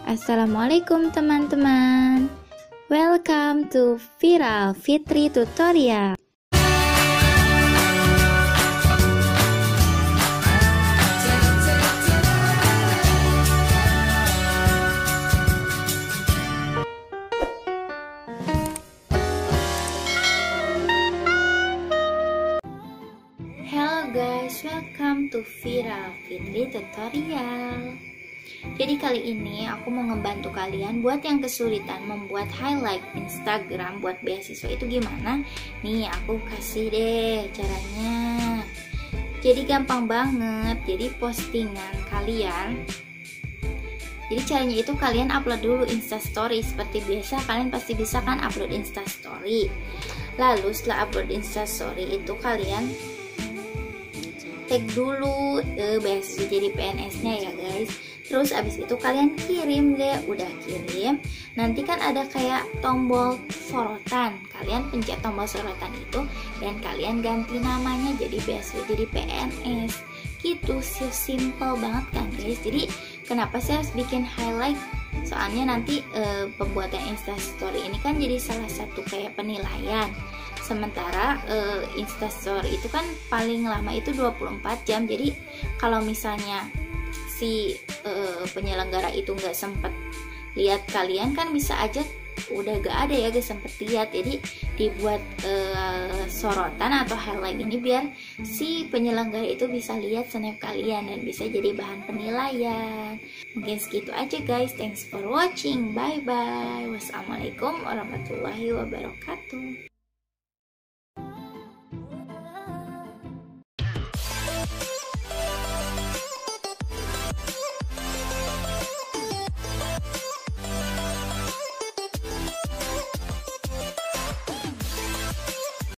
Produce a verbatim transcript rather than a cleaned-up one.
Assalamualaikum teman-teman. Welcome to Viral Fitri Tutorial. Hello guys, welcome to Viral Fitri Tutorial. Jadi kali ini aku mau ngebantu kalian buat yang kesulitan membuat highlight Instagram buat beasiswa itu gimana. Nih aku kasih deh caranya. Jadi gampang banget. Jadi postingan kalian, jadi caranya itu kalian upload dulu Instastory. Seperti biasa kalian pasti bisa kan upload Instastory. Lalu setelah upload Instastory itu kalian tag dulu eh, beasiswa jadi P N S-nya ya guys. Terus abis itu kalian kirim deh. Udah kirim, nanti kan ada kayak tombol sorotan. Kalian pencet tombol sorotan itu dan kalian ganti namanya jadi beasiswa jadi P N S. Gitu sih, simple banget kan guys. Jadi kenapa saya harus bikin highlight? Soalnya nanti e, pembuatan Instastory ini kan jadi salah satu kayak penilaian. Sementara e, Instastory itu kan paling lama itu dua puluh empat jam. Jadi kalau misalnya si e, penyelenggara itu nggak sempet lihat kalian, kan bisa aja udah gak ada ya gak sempet lihat. Jadi dibuat e, sorotan atau highlight ini biar si penyelenggara itu bisa lihat snap kalian dan bisa jadi bahan penilaian. Mungkin segitu aja guys. Thanks for watching. Bye bye. Wassalamualaikum warahmatullahi wabarakatuh.